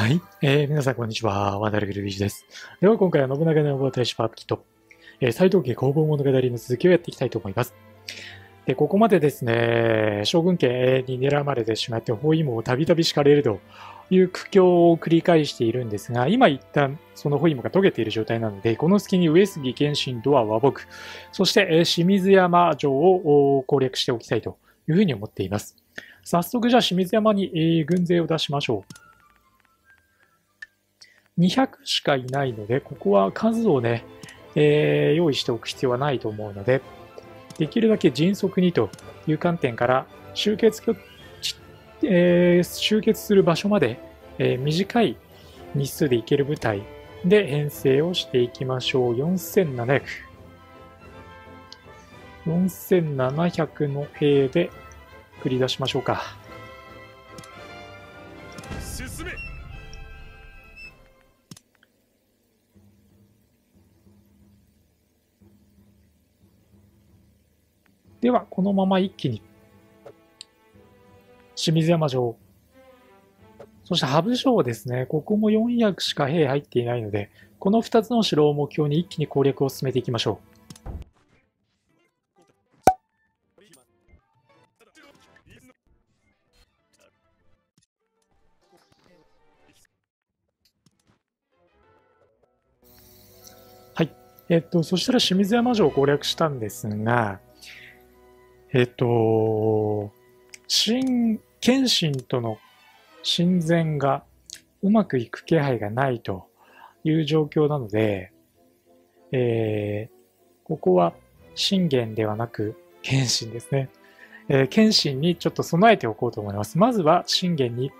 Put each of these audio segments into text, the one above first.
はい。皆さん、こんにちは。ワンダルグルビージです。では、今回は信長の野望大使パープキと、斎藤家攻防物語の続きをやっていきたいと思います。で、ここまでですね、将軍家に睨まれてしまって、包囲網をたびたび敷かれるという苦境を繰り返しているんですが、今一旦その包囲網が解けている状態なので、この隙に上杉謙信とは和睦、そして、清水山城を攻略しておきたいというふうに思っています。早速、じゃあ清水山に、軍勢を出しましょう。200しかいないので、ここは数をね、用意しておく必要はないと思うので、できるだけ迅速にという観点から集結する場所まで、短い日数で行ける部隊で編成をしていきましょう。4700。4700の兵で繰り出しましょうか。進め。では、このまま一気に、清水山城、そして羽生城ですね、ここも400しか兵入っていないので、この2つの城を目標に一気に攻略を進めていきましょう。はい。そしたら清水山城を攻略したんですが、謙信との親善がうまくいく気配がないという状況なので、ここは信玄ではなく謙信ですね。謙信にちょっと備えておこうと思います。まずは信玄に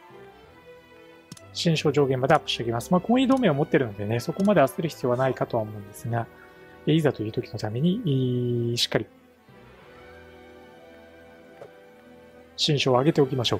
新章上限までアップしておきます。婚姻同盟を持っているのでね、そこまで焦る必要はないかとは思うんですが、いざという時のためにしっかり新章を上げておきましょう。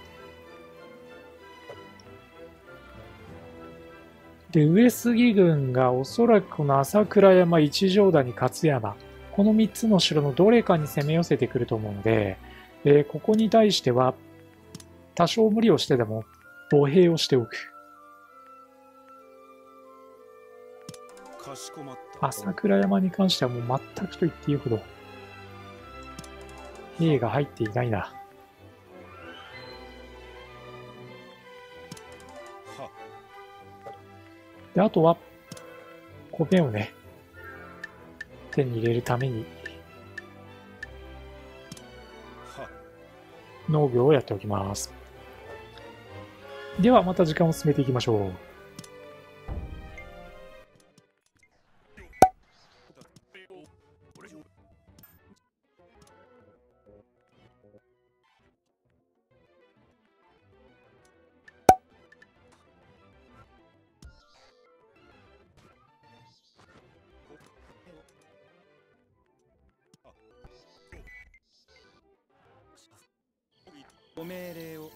で、上杉軍がおそらくこの朝倉山、一条谷、勝山、この3つの城のどれかに攻め寄せてくると思うので、ここに対しては多少無理をしてでも歩兵をしておく。朝倉山に関してはもう全くと言っていいほど兵が入っていないな。で、あとは米をね手に入れるために農業をやっておきます。ではまた時間を進めていきましょう。ご命令を。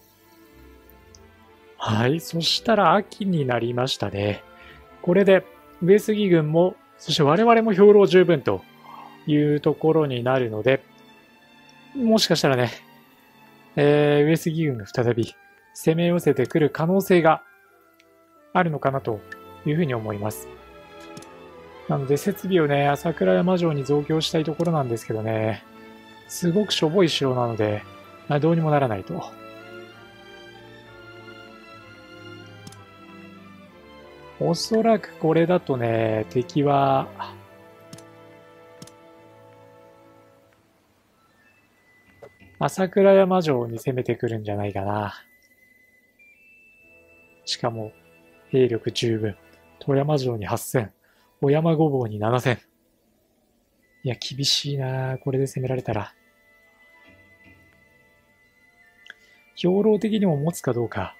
はい、そしたら秋になりましたね。これで上杉軍も、そして我々も兵糧十分というところになるので、もしかしたらね、上杉軍が再び攻め寄せてくる可能性があるのかなというふうに思います。なので設備をね、朝倉山城に増強したいところなんですけどね、すごくしょぼい城なので、どうにもならないと。おそらくこれだとね、敵は、朝倉山城に攻めてくるんじゃないかな。しかも、兵力十分。富山城に8000。小山御坊に7000。いや、厳しいなこれで攻められたら。兵糧的にも持つかどうか。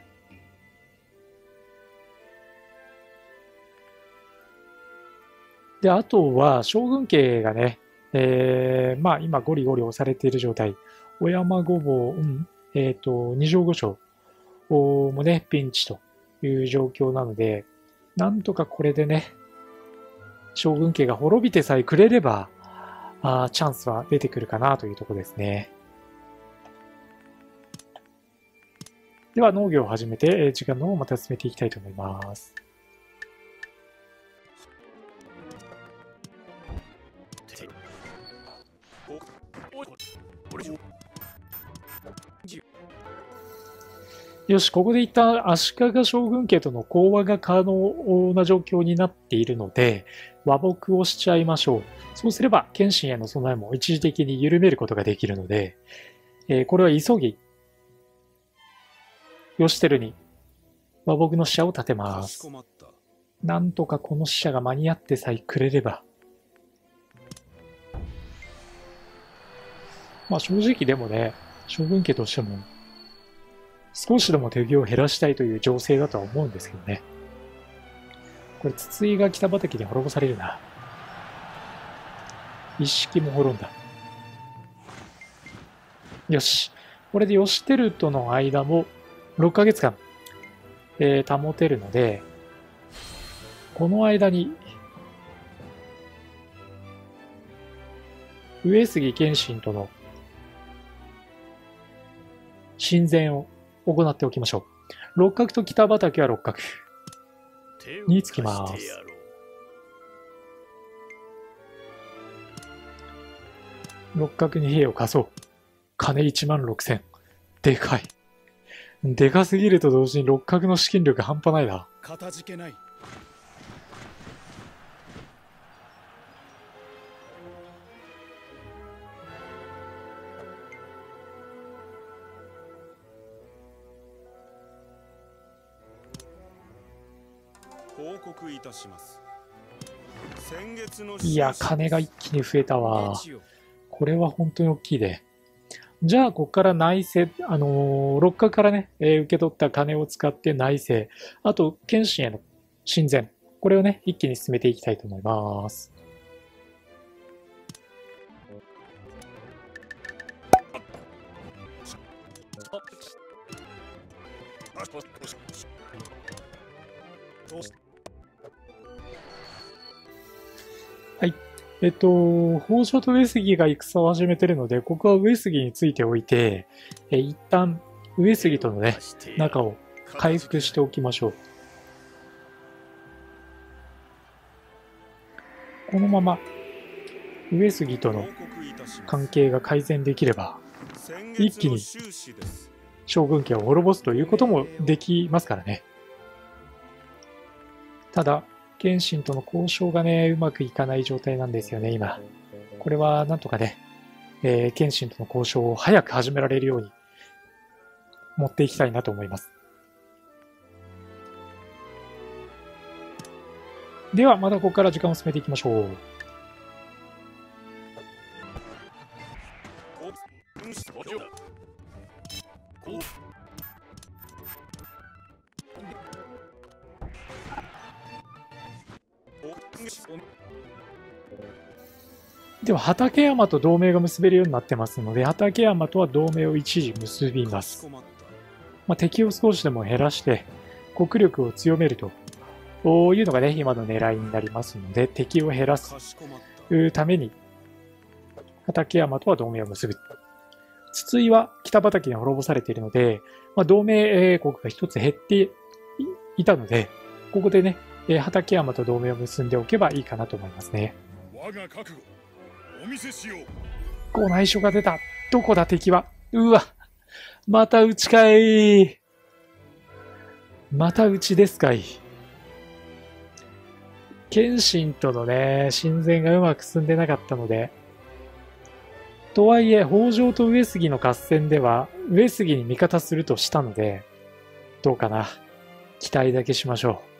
で、あとは、将軍家がね、今ゴリゴリ押されている状態。小山御坊、二条御所もね、ピンチという状況なので、なんとかこれでね、将軍家が滅びてさえくれれば、チャンスは出てくるかなというところですね。 では農業を始めて、時間の方をまた進めていきたいと思います。よし、ここで一旦足利将軍家との講和が可能な状況になっているので、和睦をしちゃいましょう。そうすれば、謙信への備えも一時的に緩めることができるので、これは急ぎ、義輝に和睦の使者を立てます。なんとかこの使者が間に合ってさえくれれば。まあ正直でもね、将軍家としても、少しでも敵を減らしたいという情勢だとは思うんですけどね。これ、筒井が北畠に滅ぼされるな。一式も滅んだ。よし。これで義輝との間も6ヶ月間、保てるので、この間に、上杉謙信との親善を行っておきましょう。六角と北畠は六角につきます。六角に兵を貸そう。金16000。でかい。でかすぎると同時に六角の資金力半端ないな。かたじけない。報告いたします。いや、金が一気に増えたわ。これは本当に大きいで。じゃあ、ここから内政、六角からね、受け取った金を使って内政、あと、謙信への親善、これをね、一気に進めていきたいと思います。はい。北条と上杉が戦を始めてるので、ここは上杉についておいて、一旦上杉とのね、仲を回復しておきましょう。このまま上杉との関係が改善できれば、一気に将軍家を滅ぼすということもできますからね。ただ、謙信との交渉がね、うまくいかない状態なんですよね、今。これはなんとかね、謙信との交渉を早く始められるように持っていきたいなと思います。では、またここから時間を進めていきましょう。では、畠山と同盟が結べるようになってますので、畠山とは同盟を一時結びます。敵を少しでも減らして、国力を強めるというのがね、今の狙いになりますので、敵を減らすために、畠山とは同盟を結ぶ。筒井は北畠に滅ぼされているので、同盟国が一つ減っていたので、ここでね、畠山と同盟を結んでおけばいいかなと思いますね。我が覚悟お見せしよう。ご内緒が出た。どこだ敵は。うわ。また打ちかい。また打ちですかい。謙信とのね、親善がうまく進んでなかったので。とはいえ、北条と上杉の合戦では、上杉に味方するとしたので、どうかな。期待だけしましょ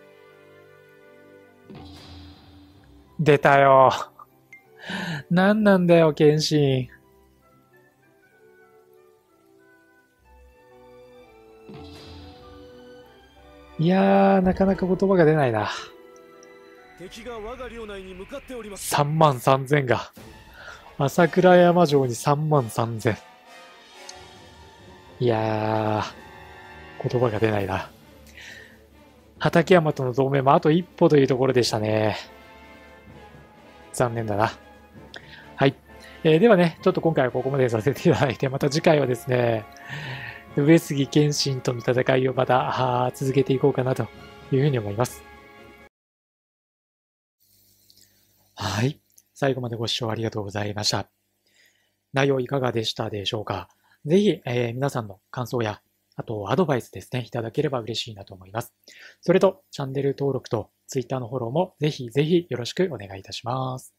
う。出たよ。何なんだよ、謙信。いやー、なかなか言葉が出ないな。3万3000が。朝倉山城に3万3000。いやー、言葉が出ないな。畠山との同盟もあと一歩というところでしたね。残念だな。はい。ではね、ちょっと今回はここまでさせていただいて、また次回はですね、 上杉謙信との戦いをまた続けていこうかなというふうに思います。はい。最後までご視聴ありがとうございました。内容いかがでしたでしょうか？ぜひ、皆さんの感想や、あとアドバイスですね、いただければ嬉しいなと思います。それと、チャンネル登録と Twitter のフォローもぜひぜひよろしくお願いいたします。